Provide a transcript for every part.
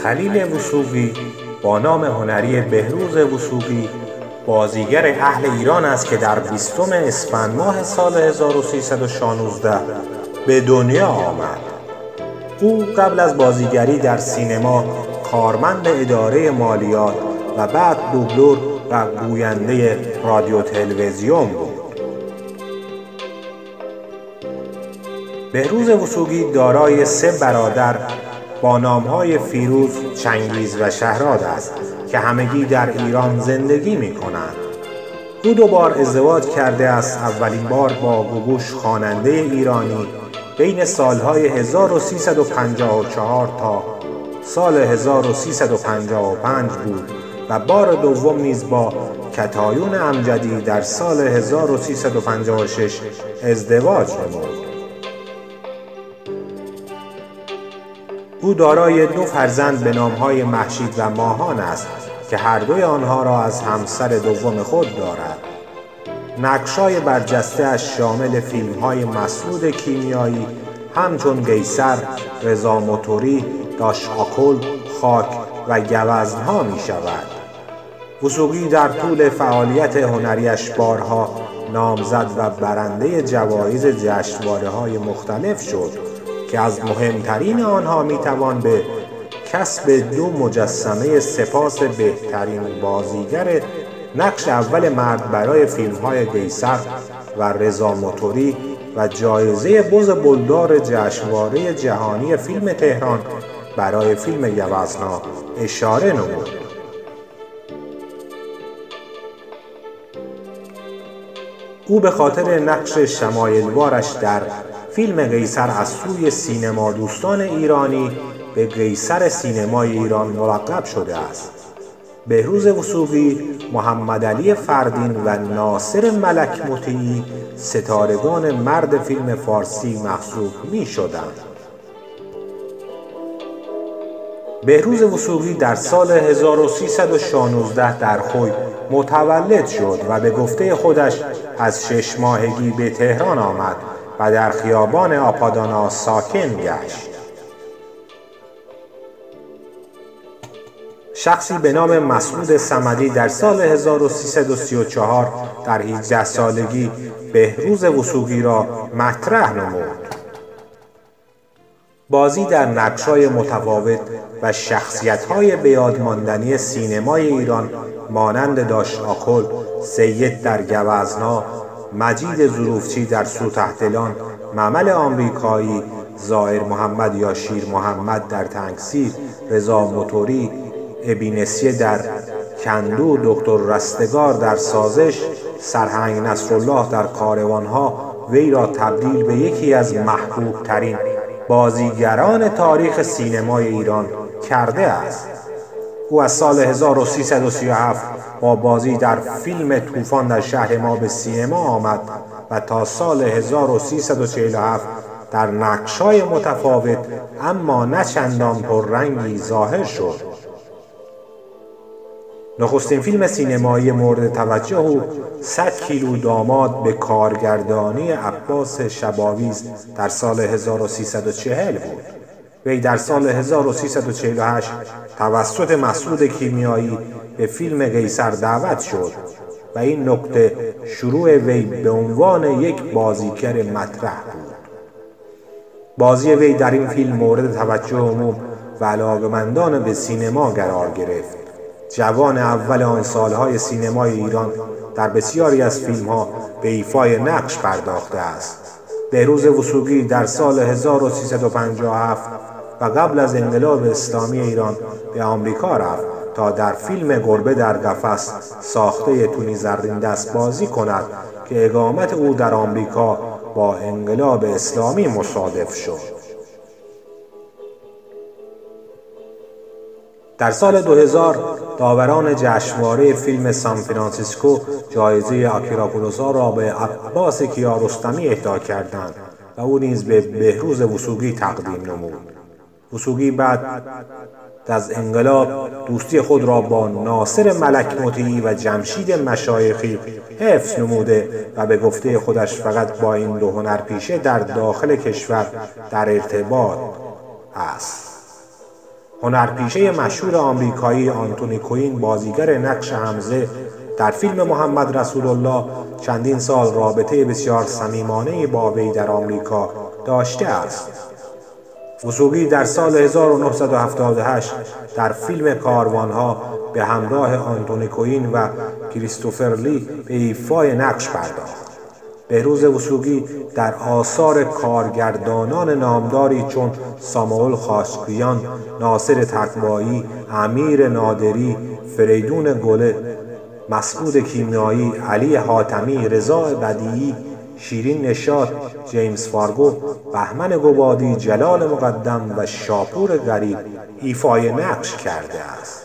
خلیل وثوقی با نام هنری بهروز وثوقی بازیگر اهل ایران است که در 20 اسفند ماه سال 1316 به دنیا آمد. او قبل از بازیگری در سینما کارمند اداره مالیات و بعد دوبلور و گوینده رادیو تلویزیون بود. بهروز وثوقی دارای 3 برادر با نام‌های فیروز، چنگیز و شهراد است که همگی در ایران زندگی می‌کنند. او 2 بار ازدواج کرده است. اولین بار با گوگوش خواننده ایرانی بین سالهای 1354 تا سال 1355 بود و بار دوم نیز با کتایون امجدی در سال 1356 ازدواج نمود. او دارای 2 فرزند به نام‌های مهشید و ماهان است که هر دوی آنها را از همسر دوم خود دارد. نقش‌های برجسته‌اش شامل فیلم‌های مسعود کیمیایی همچون قیصر، رضا موتوری، داش آکل، خاک و گوزن‌ها می‌شود. وثوقی در طول فعالیت هنریش بارها نامزد و برنده جوایز جشنواره‌های مختلف شد که از مهمترین آنها میتوان به کسب 2 مجسمه سپاس بهترین بازیگر نقش اول مرد برای فیلم‌های قیصر و رضا موتوری و جایزه بز بلدار جشنواره جهانی فیلم تهران برای فیلم گوزن‌ها اشاره نمود. او به خاطر نقش شمایلوارش در فیلم قیصر از سوی سینما دوستان ایرانی به قیصر سینمای ایران ملقب شده است. بهروز وثوقی، محمدعلی فردین و ناصر ملک مطیعی ستارگان مرد فیلم فارسی محسوب می شدند. بهروز وثوقی در سال 1316 در خوی متولد شد و به گفته خودش از 6 ماهگی به تهران آمد و در خیابان آپادانا ساکن گشت. شخصی به نام مسعود صمدی در سال 1334 در 18 سالگی بهروز وثوقی را مطرح نمود. بازی در نقش‌های متفاوت و شخصیت‌های بۀاد ماندنی سینمای ایران مانند داش آکل، سید در گوزن‌ها، مجید ظروفچی در سوتحتلان، ممل آمریکایی، ظاهر محمد یا شیر محمد در تنگسیر، رضا موتوری، ابینسیه در کندو، دکتر رستگار در سازش، سرهنگ نصرالله در کاروانها وی را تبدیل به یکی از محبوب‌ترین بازیگران تاریخ سینمای ایران کرده است. او از سال 1337 با بازی در فیلم طوفان در شهر ما به سینما آمد و تا سال 1347 در نقش‌های متفاوت اما نه چندان پررنگی ظاهر شد. نخستین فیلم سینمایی مورد توجه او 100 کیلو داماد به کارگردانی عباس شباویز در سال 1340 بود. وی در سال 1348 توسط مسعود کیمیایی به فیلم قیصر دعوت شد و این نکته شروع وی به عنوان یک بازیگر مطرح بود. بازی وی در این فیلم مورد توجه عموم و علاقه‌مندان به سینما قرار گرفت. جوان اول آن سالهای سینمای ایران در بسیاری از فیلم‌ها به ایفای نقش پرداخته است. بهروز وثوقی در سال 1357 و قبل از انقلاب اسلامی ایران به آمریکا رفت تا در فیلم گربه در قفس ساخته تونی زرین‌دست بازی کند که اقامت او در آمریکا با انقلاب اسلامی مصادف شد. در سال 2000 داوران جشنواره فیلم سان فرانسیسکو جایزه آکیراپولوسا را به عباس کیارستمی اهدا کردند و او نیز به بهروز وثوقی تقدیم نمود. وثوقی بعد از انقلاب دوستی خود را با ناصر ملک مطیعی و جمشید مشایخی حفظ نموده و به گفته خودش فقط با این 2 هنرپیشه در داخل کشور در ارتباط است. هنرپیشه مشهور آمریکایی آنتونی کوین، بازیگر نقش حمزه در فیلم محمد رسول الله، چندین سال رابطه بسیار صمیمانه با وی در آمریکا داشته است. وثوقی در سال 1978 در فیلم کاروانها به همراه آنتونی کوین و کریستوفر لی به ایفای نقش پرداخت. بهروز وثوقی در آثار کارگردانان نامداری چون ساموئل خاشقیان، ناصر تقوایی، امیر نادری، فریدون گله، مسعود کیمیایی، علی حاتمی، رضا بدیعی، شیرین نشاط، جیمز فارگو، بهمن گوادی، جلال مقدم و شاپور غریب ایفای نقش کرده است.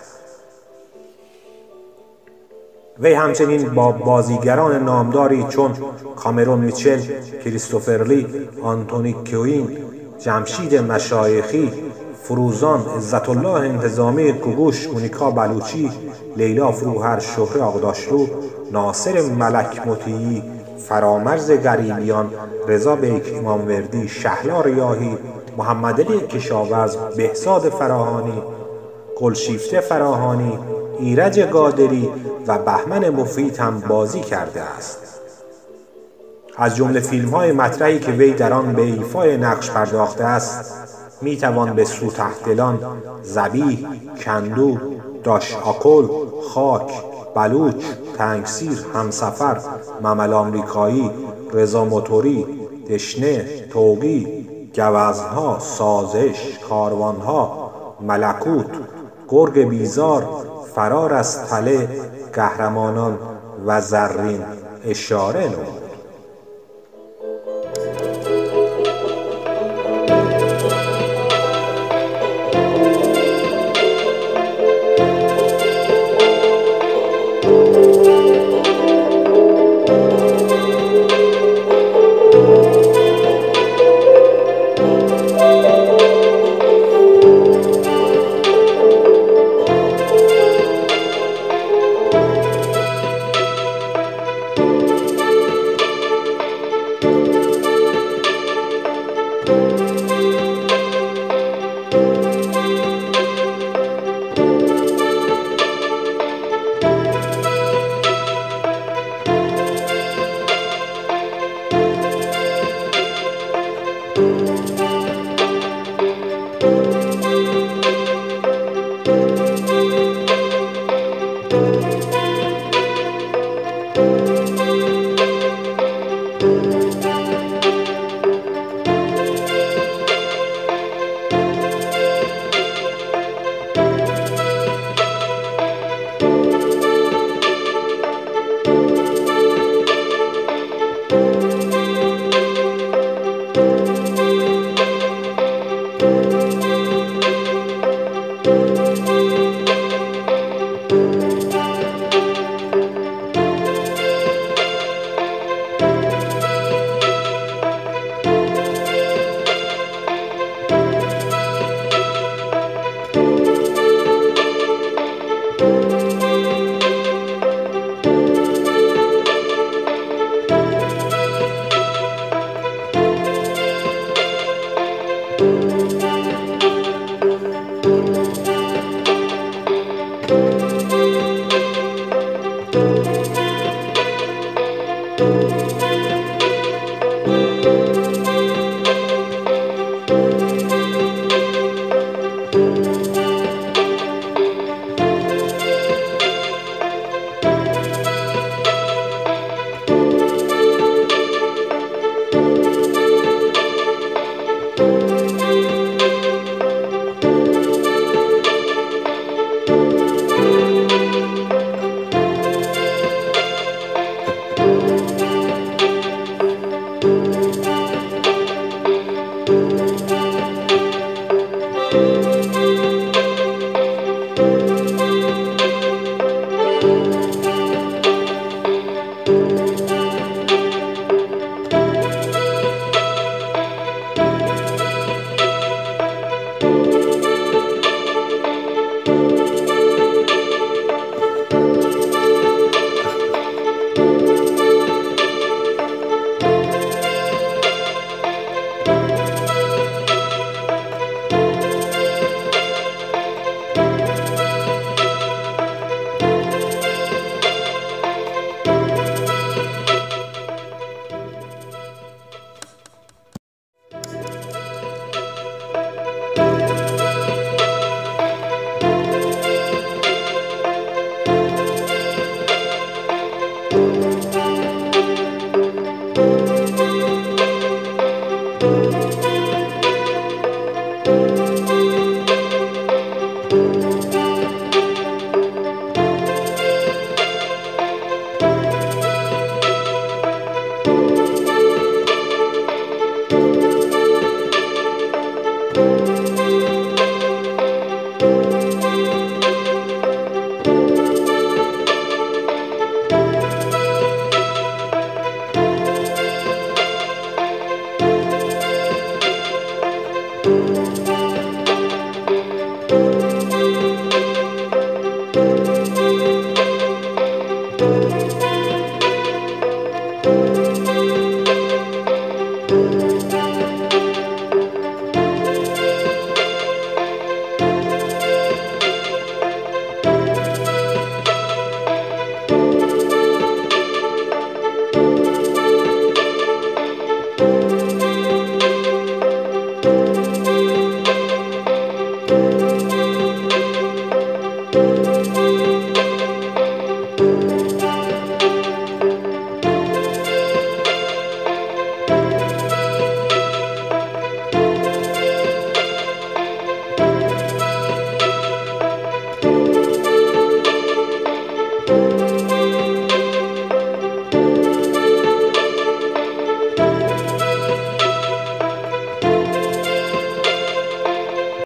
وی همچنین با بازیگران نامداری چون کامرون میچل، کریستوفر لی، آنتونی کوین، جمشید مشایخی، فروزان، عزت الله انتظامی کوگوش، مونیکا بلوچی، لیلا فروهر، شهره آقداشلو، ناصر ملک مطیعی، فرامرز غریبیان، رضا بیک اماموردی، شهلا ریاحی، محمد علی کشاورز، بهزاد فراهانی، گلشیفته فراهانی، ایرج قادری و بهمن مفید هم بازی کرده است. از جمله فیلم‌های مطرحی که وی در آن به ایفای نقش پرداخته است میتوان به سوتحدلان، ذبیح، کندو، داش آکل، خاک، بلوچ، تنگسیر، همسفر، ممل آمریکایی، رضا موتوری، دشنه، توقی، گوزنها، سازش، کاروانها، ملکوت، گرگ بیزار، فرار از تله، قهرمانان و زرین اشاره نمود.